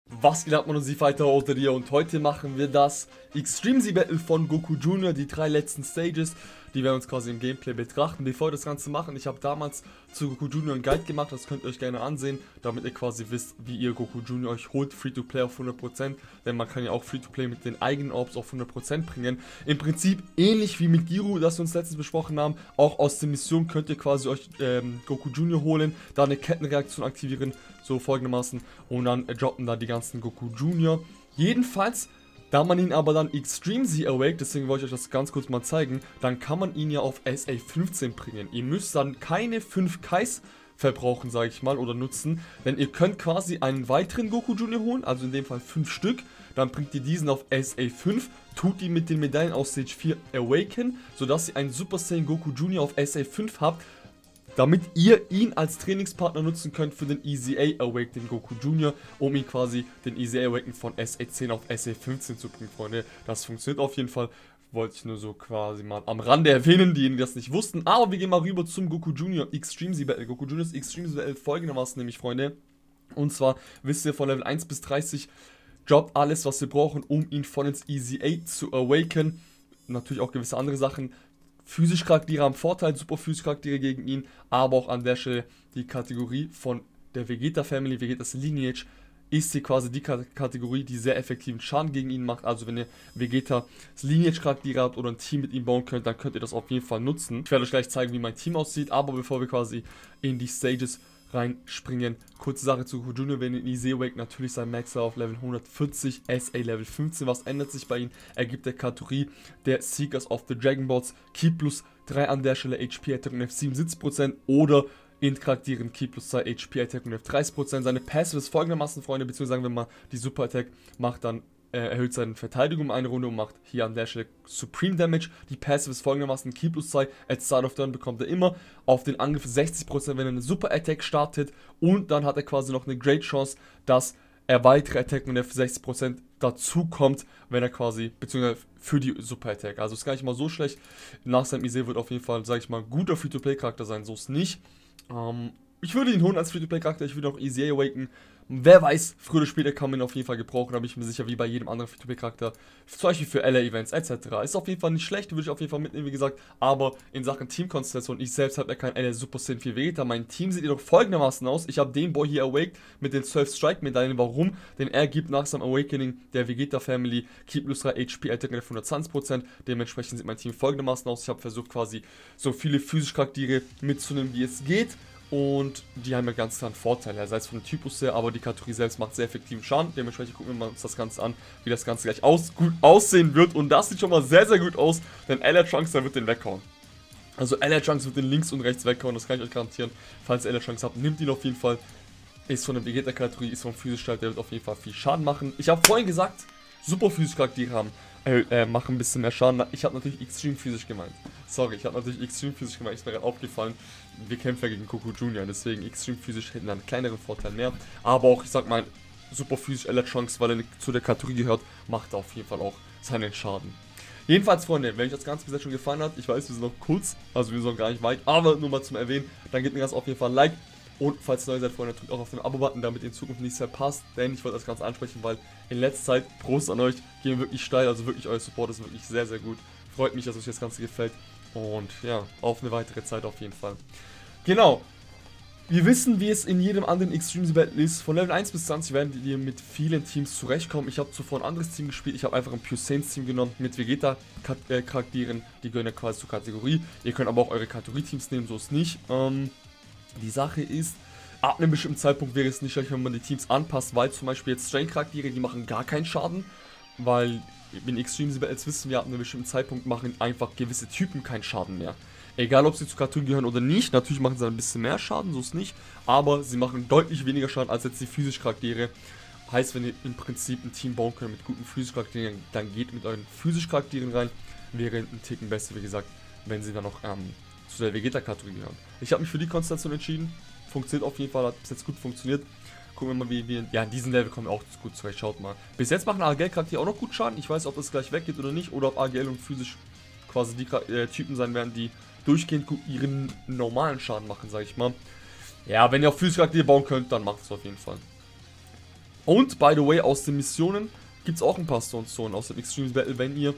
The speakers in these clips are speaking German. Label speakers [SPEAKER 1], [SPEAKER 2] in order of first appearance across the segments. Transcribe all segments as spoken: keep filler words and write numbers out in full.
[SPEAKER 1] Was geht ab, man und sie Fighter Otter hier, und heute machen wir das Extreme Z Battle von Goku Junior, die drei letzten Stages, die wir uns quasi im Gameplay betrachten. Bevor wir das Ganze machen, ich habe damals zu Goku Junior einen Guide gemacht, das könnt ihr euch gerne ansehen, damit ihr quasi wisst, wie ihr Goku Junior euch holt, Free-to-Play auf hundert Prozent, denn man kann ja auch Free-to-Play mit den eigenen Orbs auf hundert Prozent bringen. Im Prinzip ähnlich wie mit Giru, das wir uns letztens besprochen haben, auch aus der Mission könnt ihr quasi euch ähm, Goku Junior holen, da eine Kettenreaktion aktivieren, so folgendermaßen, und dann äh, droppen da die ganzen Goku Junior. Jedenfalls, da man ihn aber dann Extreme Z awake, deswegen wollte ich euch das ganz kurz mal zeigen, dann kann man ihn ja auf S A fünfzehn bringen. Ihr müsst dann keine fünf Kais verbrauchen, sage ich mal, oder nutzen, denn ihr könnt quasi einen weiteren Goku Junior holen, also in dem Fall fünf Stück, dann bringt ihr diesen auf S A fünf, tut ihn mit den Medaillen aus Stage vier awaken, sodass ihr einen Super Saiyan Goku Junior auf S A fünf habt, damit ihr ihn als Trainingspartner nutzen könnt für den Easy A Awake, den Goku Junior, um ihn quasi den Easy A Awaken von S A zehn auf S A fünfzehn zu bringen, Freunde. Das funktioniert auf jeden Fall. Wollte ich nur so quasi mal am Rande erwähnen, diejenigen, die das nicht wussten. Aber wir gehen mal rüber zum Goku Junior Extreme Z Battle. Goku Juniors Extreme Z Battle folgendermaßen nämlich, Freunde. Und zwar wisst ihr, von Level eins bis dreißig droppt alles, was wir brauchen, um ihn von ins Easy A zu awaken. Natürlich auch gewisse andere Sachen. Physische Charaktere haben Vorteil, super physische Charaktere gegen ihn, aber auch an der Stelle die Kategorie von der Vegeta Family, Vegetas Lineage, ist hier quasi die Kategorie, die sehr effektiven Schaden gegen ihn macht. Also wenn ihr Vegetas Lineage Charaktere habt oder ein Team mit ihm bauen könnt, dann könnt ihr das auf jeden Fall nutzen. Ich werde euch gleich zeigen, wie mein Team aussieht, aber bevor wir quasi in die Stages reinspringen, kurze Sache zu Goku Junior, wenn ihr in Easy Awake natürlich sein Max auf Level hundertvierzig, S A Level fünfzehn, was ändert sich bei ihm? Er gibt der Kategorie der Seekers of the Dragon Balls Ki plus drei an der Stelle, H P Attack und F siebenundsiebzig Prozent oder in Charakteren Ki plus zwei, H P Attack und F dreißig Prozent. Seine Passive ist folgendermaßen, Freunde, beziehungsweise sagen wir mal, die Super Attack macht dann Er erhöht seine Verteidigung um eine Runde und macht hier an der Stelle Supreme Damage. Die Passive ist folgendermaßen: Ki plus zwei, at Start of Turn bekommt er immer auf den Angriff sechzig Prozent, wenn er eine Super Attack startet. Und dann hat er quasi noch eine Great Chance, dass er weitere Attack und F sechzig Prozent dazu kommt, wenn er quasi, beziehungsweise für die Super Attack. Also ist gar nicht mal so schlecht. Nach seinem Easy wird auf jeden Fall, sage ich mal, ein guter Free-to-Play-Charakter sein, so ist nicht. Ähm, ich würde ihn holen als Free-to-Play-Charakter, ich würde auch Easy A awaken. Wer weiß, früher oder später kann man ihn auf jeden Fall gebrauchen, da bin ich mir sicher, wie bei jedem anderen Free-to-Play-Charakter. Zum Beispiel für L A-Events et cetera. Ist auf jeden Fall nicht schlecht, würde ich auf jeden Fall mitnehmen, wie gesagt. Aber in Sachen Teamkonstellation, ich selbst habe ja kein L A Super Saiyan vier Vegeta. Mein Team sieht jedoch folgendermaßen aus. Ich habe den Boy hier awaked mit den zwölf Strike-Medaillen. Warum? Denn er gibt nach seinem Awakening der Vegeta Family Ki plus drei, H P Attack und hundertzwanzig Prozent. Dementsprechend sieht mein Team folgendermaßen aus. Ich habe versucht, quasi so viele physische Charaktere mitzunehmen, wie es geht. Und die haben ja ganz klar einen Vorteil, sei es von dem Typus her, aber die Kategorie selbst macht sehr effektiven Schaden. Dementsprechend gucken wir uns das Ganze an, wie das Ganze gleich aus gut aussehen wird. Und das sieht schon mal sehr, sehr gut aus, denn L A Trunks, der wird den weghauen. Also L A Trunks wird den links und rechts weghauen, das kann ich euch garantieren. Falls ihr L A Trunks habt, nimmt ihn auf jeden Fall. Ist von der Vegeta-Kategorie, ist vom physischen der wird auf jeden Fall viel Schaden machen. Ich habe vorhin gesagt, super physische Charaktere haben. Äh, äh, machen ein bisschen mehr Schaden. Ich habe natürlich extrem physisch gemeint. Sorry, ich habe natürlich extrem physisch gemeint. Ist mir gerade aufgefallen. Wir kämpfen ja gegen Goku Junior, deswegen extrem physisch hätten einen kleineren Vorteil mehr. Aber auch, ich sag mal, super physisch L A Trunks, weil er zu der Kategorie gehört, macht auf jeden Fall auch seinen Schaden. Jedenfalls, Freunde, wenn euch das Ganze bis jetzt schon gefallen hat, ich weiß, wir sind noch kurz, also wir sind noch gar nicht weit, aber nur mal zum Erwähnen, dann gebt mir das auf jeden Fall ein Like. Und falls ihr neu seid, Freunde, drückt auch auf den Abo-Button, damit ihr in Zukunft nichts verpasst. Denn ich wollte das Ganze ansprechen, weil in letzter Zeit, Prost an euch, gehen wirklich steil. Also wirklich, euer Support ist wirklich sehr, sehr gut. Freut mich, dass euch das Ganze gefällt. Und ja, auf eine weitere Zeit auf jeden Fall. Genau. Wir wissen, wie es in jedem anderen Extreme Z Battle ist. Von Level eins bis zwanzig werden wir mit vielen Teams zurechtkommen. Ich habe zuvor ein anderes Team gespielt. Ich habe einfach ein Pure Saiyans Team genommen mit Vegeta-Charakteren. Die gehören ja quasi zur Kategorie. Ihr könnt aber auch eure Kategorie-Teams nehmen, so ist nicht. Ähm... Die Sache ist, ab einem bestimmten Zeitpunkt wäre es nicht schlecht, wenn man die Teams anpasst, weil zum Beispiel jetzt Strain-Charaktere, die machen gar keinen Schaden, weil in Extreme Z Battles wissen wir, ab einem bestimmten Zeitpunkt machen einfach gewisse Typen keinen Schaden mehr. Egal, ob sie zu Kategorie gehören oder nicht, natürlich machen sie ein bisschen mehr Schaden, so ist nicht, aber sie machen deutlich weniger Schaden als jetzt die physischen Charaktere. Heißt, wenn ihr im Prinzip ein Team bauen könnt mit guten physischen Charakteren, dann geht mit euren physischen Charakteren rein, wäre ein Ticken besser, wie gesagt, wenn sie dann noch ähm, zu der Vegeta-Kategorie gehören. Ich habe mich für die Konstellation entschieden. Funktioniert auf jeden Fall, hat bis jetzt gut funktioniert. Gucken wir mal, wie wir... Ja, in diesem Level kommen wir auch gut zurecht, schaut mal. Bis jetzt machen A G L-Charaktere auch noch gut Schaden. Ich weiß, ob das gleich weggeht oder nicht. Oder ob A G L und physisch quasi die äh, Typen sein werden, die durchgehend gut ihren normalen Schaden machen, sage ich mal. Ja, wenn ihr auch physische Charaktere bauen könnt, dann macht es auf jeden Fall. Und, by the way, aus den Missionen gibt es auch ein paar Stone-Zonen aus dem Extreme Battle, wenn ihr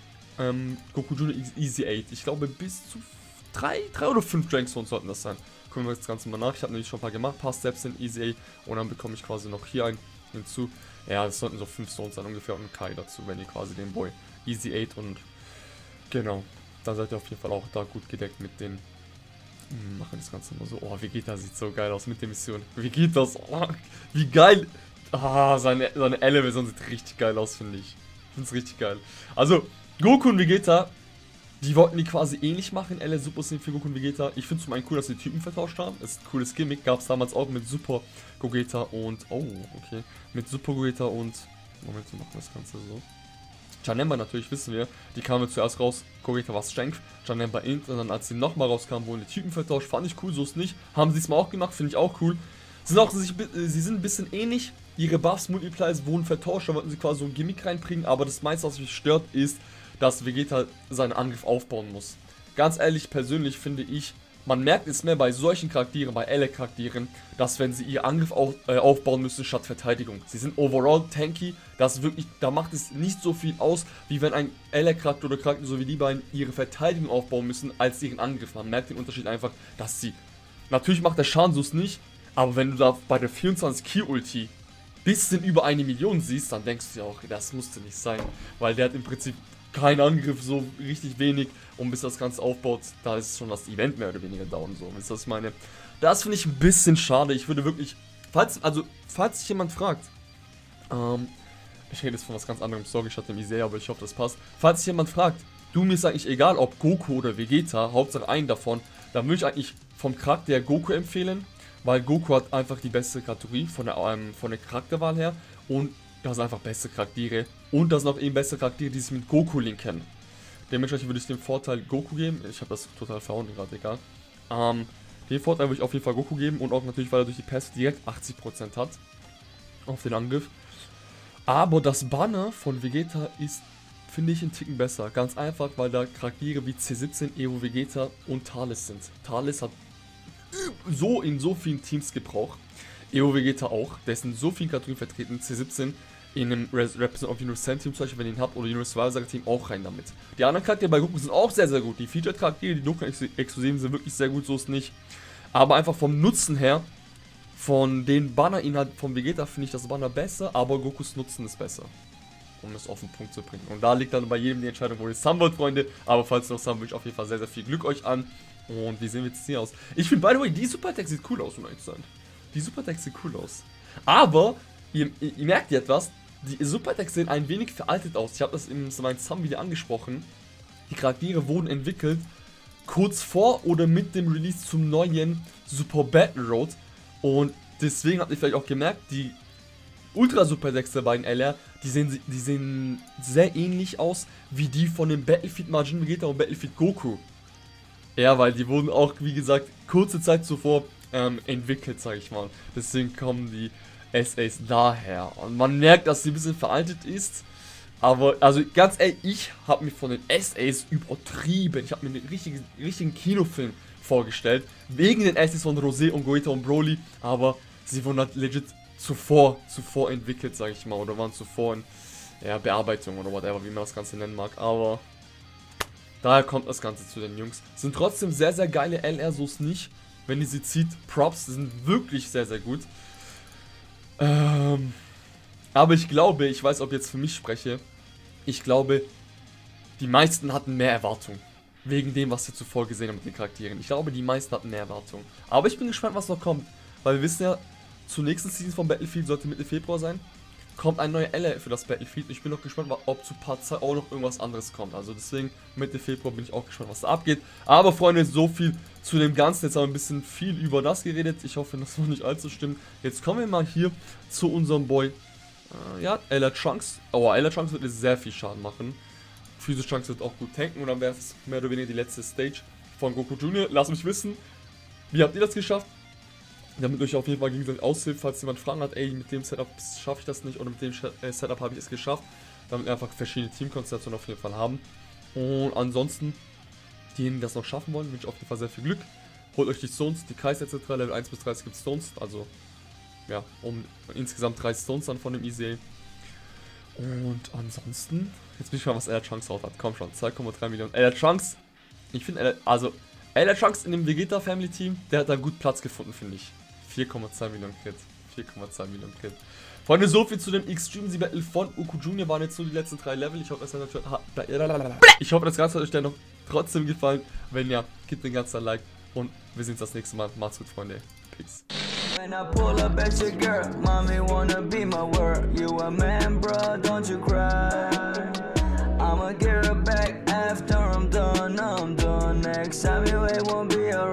[SPEAKER 1] ähm, Goku Junior Easy acht, ich glaube bis zu drei, drei oder fünf Drank Zones sollten das sein. Gucken wir jetzt ganz mal nach, ich habe nämlich schon ein paar gemacht, ein paar Steps in Easy acht und dann bekomme ich quasi noch hier einen hinzu. Ja, das sollten so fünf Stones sein ungefähr und ein Kai dazu, wenn ihr quasi den Boy Easy acht und genau, dann seid ihr auf jeden Fall auch da gut gedeckt mit den. Hm, machen das Ganze mal so. Oh, Vegeta sieht so geil aus mit der Mission. Wie geht das? Oh, wie geil. Ah, seine, seine Elle-Version sieht richtig geil aus, finde ich. Ich finde es richtig geil. Also, Goku und Vegeta, die wollten die quasi ähnlich machen, L Super Saiyan für Goku und Vegeta. Ich finde es zum einen cool, dass die Typen vertauscht haben. Das ist ein cooles Gimmick. Gab es damals auch mit Super Gogeta und. Oh, okay. Mit Super Gogeta und. Moment, wir machen das Ganze so. Janemba natürlich, wissen wir. Die kamen zuerst raus. Gogeta war Strength. Janemba Int. Und dann, als sie nochmal rauskamen, wurden die Typen vertauscht. Fand ich cool, so ist nicht. Haben sie es mal auch gemacht, finde ich auch cool. Sind auch, sie sind ein bisschen ähnlich. Ihre Buffs, Multipliers wurden vertauscht. Da wollten sie quasi so ein Gimmick reinbringen. Aber das meiste, was mich stört, ist, dass Vegeta seinen Angriff aufbauen muss. Ganz ehrlich, persönlich finde ich, man merkt es mehr bei solchen Charakteren, bei L-Charakteren, dass wenn sie ihren Angriff auf, äh, aufbauen müssen statt Verteidigung. Sie sind overall tanky, das wirklich, da macht es nicht so viel aus, wie wenn ein L-Charakter oder Charakter so wie die beiden ihre Verteidigung aufbauen müssen, als ihren Angriff. Man merkt den Unterschied einfach, dass sie, natürlich macht der Schaden so nicht, aber wenn du da bei der vierundzwanzig Key Ulti bisschen über eine Million siehst, dann denkst du dir auch, das musste nicht sein, weil der hat im Prinzip kein Angriff, so richtig wenig, und bis das Ganze aufbaut, da ist schon das Event mehr oder weniger down, so, wisst ihr, was ich meine? Das finde ich ein bisschen schade, ich würde wirklich, falls, also, falls sich jemand fragt, ähm, ich rede jetzt von was ganz anderem, sorry, ich hatte Misere, aber ich hoffe, das passt, falls sich jemand fragt, du, mir ist eigentlich egal, ob Goku oder Vegeta, Hauptsache einen davon, dann würde ich eigentlich vom Charakter her Goku empfehlen, weil Goku hat einfach die beste Kategorie von der, ähm, von der Charakterwahl her und das sind einfach beste Charaktere. Und das sind auch eben beste Charaktere, die sich mit Goku linken. Dementsprechend würde ich den Vorteil Goku geben. Ich habe das total verhauen gerade, egal. Ähm, den Vorteil würde ich auf jeden Fall Goku geben. Und auch natürlich, weil er durch die Pässe direkt achtzig Prozent hat. Auf den Angriff. Aber das Banner von Vegeta ist, finde ich, einen Ticken besser. Ganz einfach, weil da Charaktere wie C siebzehn, Evo Vegeta und Thales sind. Thales hat so in so vielen Teams Gebrauch. Evo Vegeta auch. Der ist in so vielen Kategorien vertreten. C siebzehn in einem Represent of Universal Team zum Beispiel, wenn ihr ihn habt, oder Universal Team auch rein damit. Die anderen Charaktere bei Goku sind auch sehr, sehr gut. Die Featured Charaktere, die Goku exklusiven sind wirklich sehr gut, so ist nicht. Aber einfach vom Nutzen her, von den Banner-Inhalt von Vegeta finde ich das Banner besser, aber Gokus Nutzen ist besser. Um es auf den Punkt zu bringen. Und da liegt dann bei jedem die Entscheidung, wo ihr es haben wollt, Freunde. Aber falls ihr noch haben, wünsche ich auf jeden Fall sehr, sehr viel Glück euch an. Und wie sehen wir jetzt hier aus? Ich finde, by the way, die Super-Tech sieht cool aus, um ehrlich zu sein. Die Super-Tech sieht cool aus. Aber, ihr, ihr, ihr merkt jetzt was, die Super-Attacks sehen ein wenig veraltet aus. Ich habe das in meinem Thumb-Video angesprochen. Die Charaktere wurden entwickelt kurz vor oder mit dem Release zum neuen Super Battle Road. Und deswegen habt ihr vielleicht auch gemerkt, die Ultra-Super-Attacks der beiden L R, die sehen, die sehen sehr ähnlich aus wie die von dem Battlefield Majin Vegeta und Battlefield Goku. Ja, weil die wurden auch, wie gesagt, kurze Zeit zuvor ähm, entwickelt, sage ich mal. Deswegen kommen die S As daher. Und man merkt, dass sie ein bisschen veraltet ist. Aber, also ganz ehrlich, ich habe mir von den S As übertrieben. Ich habe mir einen richtigen, richtigen Kinofilm vorgestellt. Wegen den S As von Rosé und Gogeta und Broly. Aber sie wurden halt legit zuvor, zuvor entwickelt, sage ich mal. Oder waren zuvor in ja, Bearbeitung oder whatever, wie man das Ganze nennen mag. Aber daher kommt das Ganze zu den Jungs. Sind trotzdem sehr, sehr geile L R, so ist nicht. Wenn ihr sie zieht, Props, sind wirklich sehr, sehr gut. Ähm, aber ich glaube, ich weiß, ob ich jetzt für mich spreche, ich glaube, die meisten hatten mehr Erwartungen. Wegen dem, was wir zuvor gesehen haben mit den Charakteren. Ich glaube, die meisten hatten mehr Erwartungen. Aber ich bin gespannt, was noch kommt. Weil wir wissen ja, zur nächsten Season von Battlefield sollte Mitte Februar sein. Kommt ein neuer L R für das Battlefield. Ich bin noch gespannt, ob zu Part zwei auch noch irgendwas anderes kommt. Also deswegen, Mitte Februar bin ich auch gespannt, was da abgeht. Aber Freunde, so viel zu dem Ganzen. Jetzt haben wir ein bisschen viel über das geredet. Ich hoffe, das war nicht allzu stimmt. Jetzt kommen wir mal hier zu unserem Boy. Äh, ja, L R Trunks. Oh, L R Trunks wird jetzt sehr viel Schaden machen. Physisch Trunks wird auch gut tanken. Und dann wäre es mehr oder weniger die letzte Stage von Goku Junior Lasst mich wissen, wie habt ihr das geschafft? Damit euch auf jeden Fall gegenseitig aushilft, falls jemand Fragen hat, ey, mit dem Setup schaffe ich das nicht oder mit dem Setup habe ich es geschafft. Damit wir einfach verschiedene Teamkonstellationen auf jeden Fall haben. Und ansonsten, diejenigen, die das noch schaffen wollen, wünsche ich auf jeden Fall sehr viel Glück. Holt euch die Stones, die Kreis et cetera. Level eins bis dreißig gibt es Stones, also ja, um insgesamt drei Stones dann von dem Easy. Und ansonsten, jetzt bin ich mal, was Ella Trunks drauf hat. Komm schon, zwei Komma drei Millionen. Ella Trunks, ich finde, also, Ella Trunks in dem Vegeta Family Team, der hat da gut Platz gefunden, finde ich. vier Komma zwei Millionen Crit. vier Komma zwei Millionen Crit. Freunde, so viel zu dem Extreme Battle von Goku Junior waren jetzt so die letzten drei Level. Ich hoffe, das, hat, ich hoffe, das Ganze hat euch dann noch trotzdem gefallen. Wenn ja, gebt den ganzen Like und wir sehen uns das nächste Mal. Macht's gut, Freunde. Peace.
[SPEAKER 2] When I pull up at your girl, mommy wanna be my word. You a man, bro, don't you cry. I'ma get her back after I'm done, I'm done. Next time you ain't won't be alright.